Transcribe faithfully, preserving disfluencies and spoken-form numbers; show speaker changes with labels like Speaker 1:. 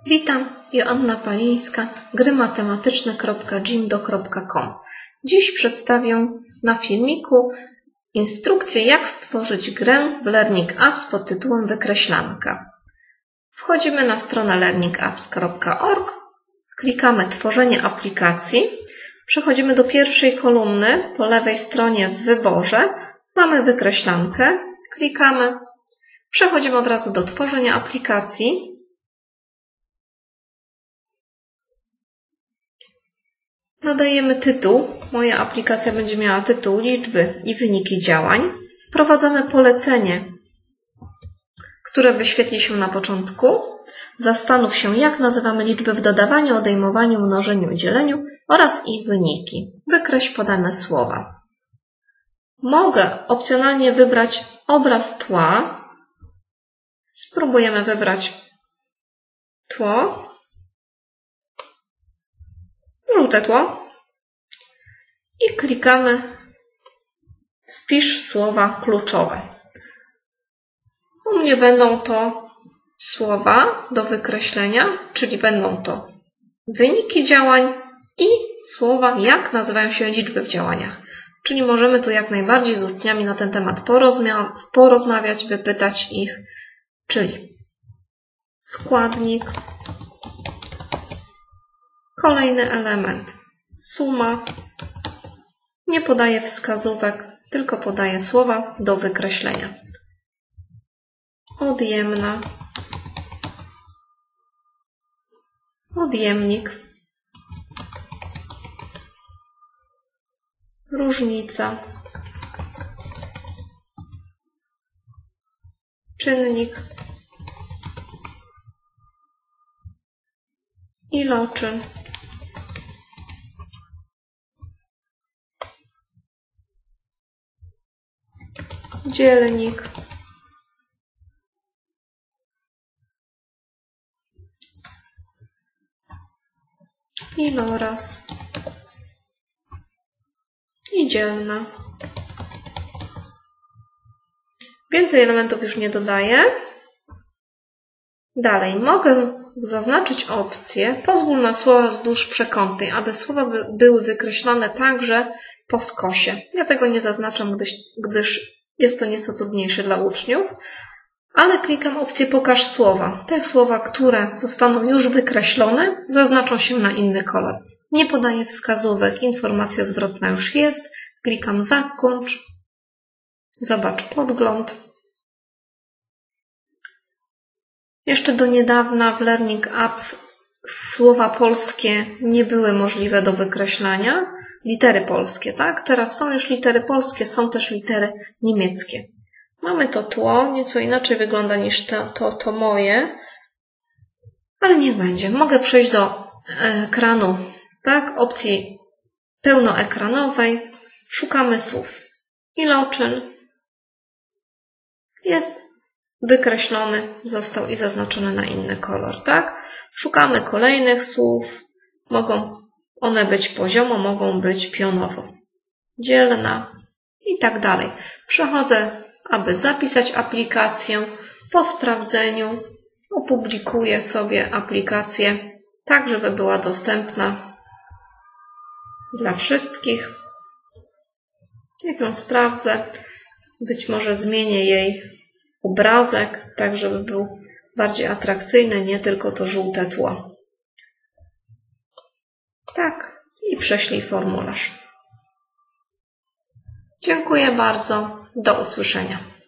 Speaker 1: Witam, Joanna Palińska, gry matematyczne kropka jimdo kropka com. Dziś przedstawię na filmiku instrukcję, jak stworzyć grę w Learning Apps pod tytułem Wykreślanka. Wchodzimy na stronę learning apps kropka org, klikamy Tworzenie aplikacji, przechodzimy do pierwszej kolumny, po lewej stronie w wyborze mamy wykreślankę, klikamy, przechodzimy od razu do Tworzenia aplikacji. Nadajemy tytuł. Moja aplikacja będzie miała tytuł Liczby i wyniki działań. Wprowadzamy polecenie, które wyświetli się na początku. Zastanów się, jak nazywamy liczby w dodawaniu, odejmowaniu, mnożeniu i dzieleniu oraz ich wyniki. Wykreśl podane słowa. Mogę opcjonalnie wybrać obraz tła. Spróbujemy wybrać tło. Żółte tło i klikamy Wpisz słowa kluczowe. U mnie będą to słowa do wykreślenia, czyli będą to wyniki działań i słowa, jak nazywają się liczby w działaniach. Czyli możemy tu jak najbardziej z uczniami na ten temat porozmawiać, wypytać ich, czyli składnik, kolejny element, suma, nie podaję wskazówek, tylko podaję słowa do wykreślenia. Odjemna, odjemnik, różnica, czynnik, iloczyn, dzielnik, iloraz i dzielna. Więcej elementów już nie dodaję. Dalej mogę zaznaczyć opcję Pozwól na słowa wzdłuż przekątnej, aby słowa były wykreślane także po skosie. Ja tego nie zaznaczam, gdyż, gdyż jest to nieco trudniejsze dla uczniów, ale klikam opcję Pokaż słowa. Te słowa, które zostaną już wykreślone, zaznaczą się na inny kolor. Nie podaję wskazówek, informacja zwrotna już jest. Klikam Zakończ. Zobacz podgląd. Jeszcze do niedawna w Learning Apps słowa polskie nie były możliwe do wykreślania. Litery polskie, tak? Teraz są już litery polskie, są też litery niemieckie. Mamy to tło, nieco inaczej wygląda niż to, to, to moje, ale niech będzie. Mogę przejść do ekranu, tak? Opcji pełnoekranowej. Szukamy słów. Iloczyn jest wykreślony, został i zaznaczony na inny kolor, tak? Szukamy kolejnych słów. Mogą one być poziomo, mogą być pionowo. Dzielna i tak dalej. Przechodzę, aby zapisać aplikację. Po sprawdzeniu opublikuję sobie aplikację, tak żeby była dostępna dla wszystkich. Jak ją sprawdzę, być może zmienię jej obrazek, tak żeby był bardziej atrakcyjny, nie tylko to żółte tło. Tak, i prześlij formularz. Dziękuję bardzo. Do usłyszenia.